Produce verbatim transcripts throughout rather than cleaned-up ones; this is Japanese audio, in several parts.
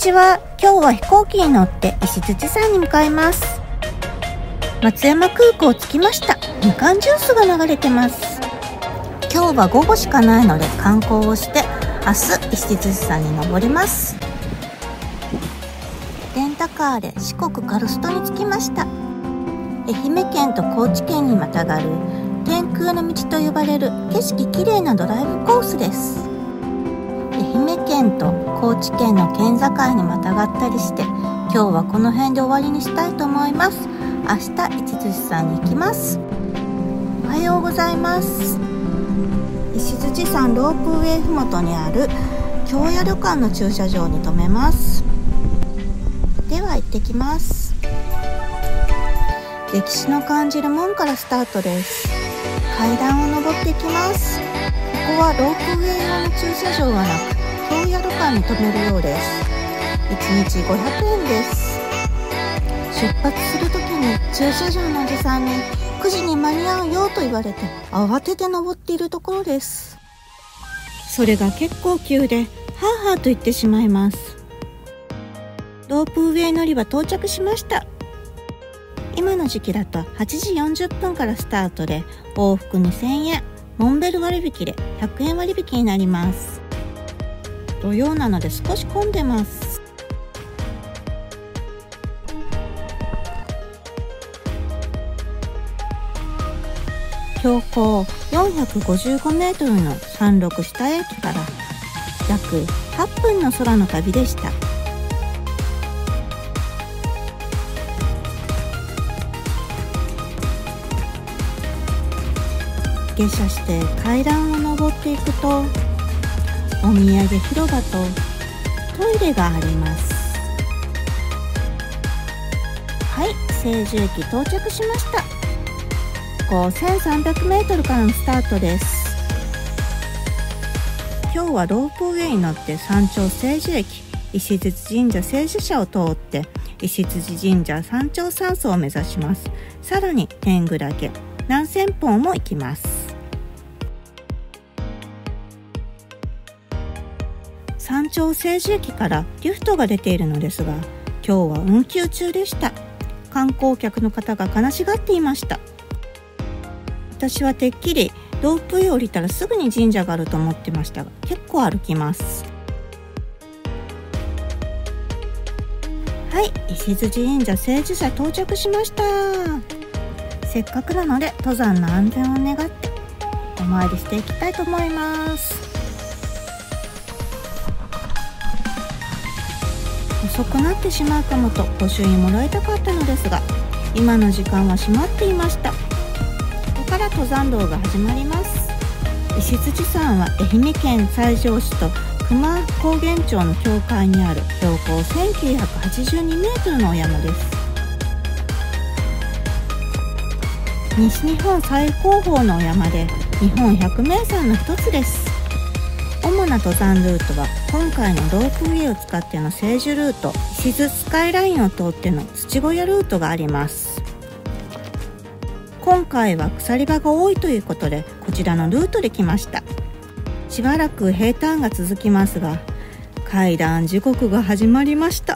ちは。今日は飛行機に乗って石鎚山に向かいます。松山空港着きました。みかんジュースが流れてます。今日は午後しかないので観光をして明日石鎚山に登ります。レンタカーで四国カルストに着きました。愛媛県と高知県にまたがる天空の道と呼ばれる景色きれいなドライブコースです。愛媛県と高知県の県境にまたがったりして、今日はこの辺で終わりにしたいと思います。明日石鎚山に行きます。おはようございます。石鎚山ロープウェイふもとにある京屋旅館の駐車場に停めます。では行ってきます。歴史の感じる門からスタートです。階段を登っていきます。ここはロープウェイ用の駐車場はなく、京屋旅館に停めるようです。いちにちごひゃくえんです。出発するときに駐車場のおじさんにくじに間に合うよと言われて慌てて登っているところです。それが結構急ではぁはぁと言ってしまいます。ロープウェイ乗り場到着しました。今の時期だとはちじよんじゅっぷんからスタートで往復にせんえん、モンベル割引でひゃくえん割引になります。土曜なので少し混んでます。標高よんひゃくごじゅうごメートルの山麓下駅から約はっぷんの空の旅でした。下車して階段を上っていくとお土産広場とトイレがあります。はい、清寿駅到着しました。ここせんさんびゃくメートルからのスタートです。今日はロープウェイに乗って山頂清寿駅、石鎚神社清寿社を通って石鎚神社山頂山荘を目指します。さらに天狗岳、南千本も行きます。山頂清寿駅からリフトが出ているのですが、今日は運休中でした。観光客の方が悲しがっていました。私はてっきりロープウェイ降りたらすぐに神社があると思ってましたが、結構歩きます。はい、石鎚神社清寿社到着しました。せっかくなので登山の安全を願ってお参りしていきたいと思います。遅くなってしまうかもとご朱印もらいたかったのですが、今の時間は閉まっていました。ここから登山道が始まります。石鎚山は愛媛県西条市と熊高原町の境界にある標高せんきゅうひゃくはちじゅうにメートルのお山です。西日本最高峰のお山で日本百名山の一つです。主な登山ルートは今回のロープウェイを使っての清寿ルート、石鎚スカイラインを通っての土小屋ルートがあります。今回は鎖場が多いということでこちらのルートで来ました。しばらく平坦が続きますが、階段時刻が始まりました。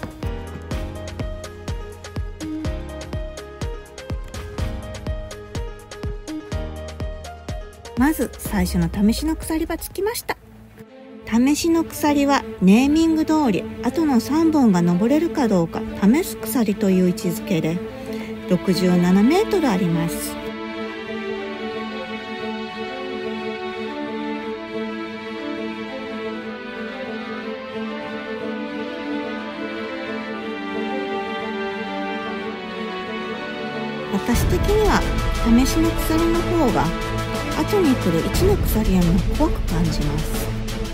まず最初の試しの鎖場着きました。試しの鎖はネーミング通りあとのさんぼんが登れるかどうか試す鎖という位置づけでろくじゅうななメートルあります。私的には試しの鎖の方が後に来るいちの鎖よりも怖く感じます。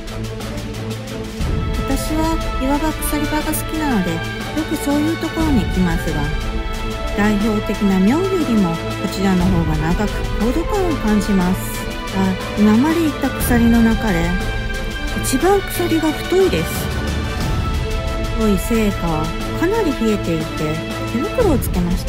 私は岩場鎖場が好きなのでよくそういうところに行きますが、代表的な妙よりもこちらの方が長く高度感を感じます。あ、今まで行った鎖の中で一番鎖が太いです。太いせいかかなり冷えていて手袋をつけました。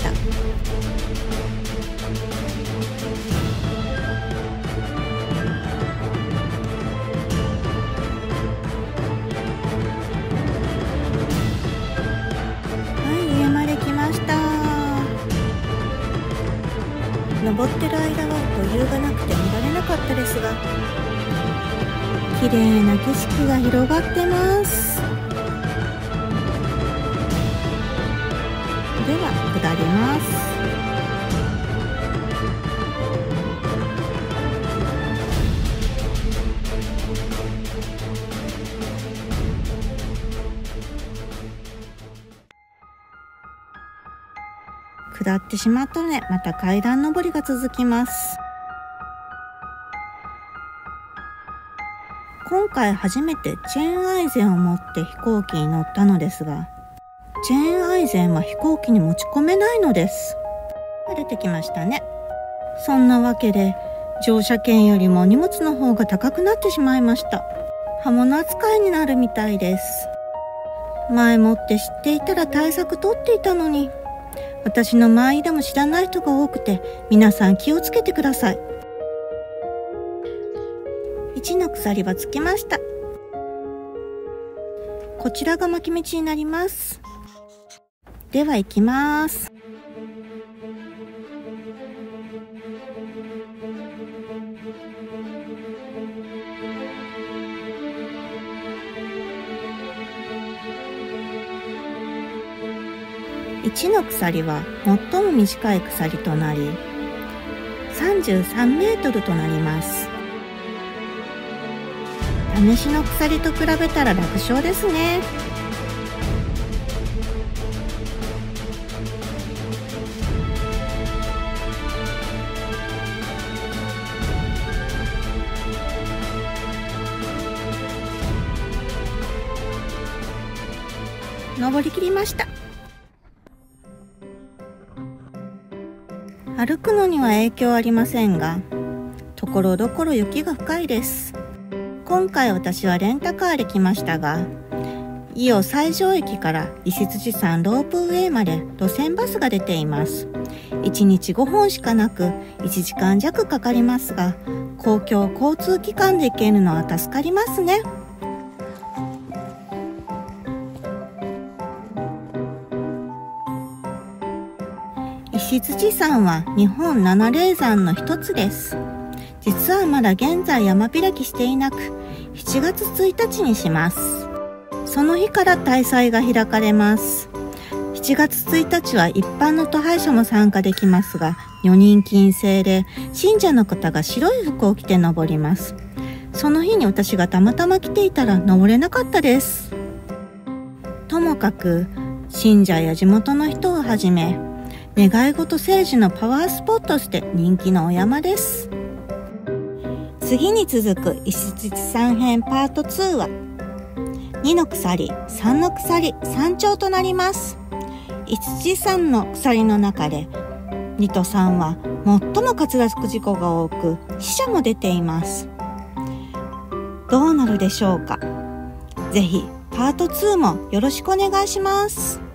登ってる間は余裕がなくて見られなかったですが、綺麗な景色が広がってます。では下ります。下ってしまったので、また階段登りが続きます。今回初めてチェーンアイゼンを持って飛行機に乗ったのですが、チェーンアイゼンは飛行機に持ち込めないのです。出てきましたね。そんなわけで乗車券よりも荷物の方が高くなってしまいました。刃物扱いになるみたいです。前もって知っていたら対策取っていたのに。私の周りでも知らない人が多くて、皆さん気をつけてください。いちの鎖はつきました。こちらが巻き道になります。では行きます。いちの鎖は最も短い鎖となり、さんじゅうさんメートルとなります。試しの鎖と比べたら楽勝ですね。登りきりました。歩くのには影響ありませんが、ところどころ雪が深いです。今回私はレンタカーで来ましたが、伊予西条駅から石鎚山ロープウェイまで路線バスが出ています。いちにちごほんしかなくいちじかんじゃくかかりますが、公共交通機関で行けるのは助かりますね。石鎚山は日本七霊山の一つです。実はまだ現在山開きしていなく、しちがつついたちにします。その日から大祭が開かれます。しちがつついたちは一般の登拝者も参加できますが、女人禁制で信者の方が白い服を着て登ります。その日に私がたまたま来ていたら登れなかったです。ともかく信者や地元の人をはじめ、願い事成就のパワースポットとして人気のお山です。次に続く石鎚山編パートツーはにの鎖、さんの鎖、山頂となります。石鎚山の鎖の中でにとさんは最も滑落事故が多く、死者も出ています。どうなるでしょうか。ぜひパートツーもよろしくお願いします。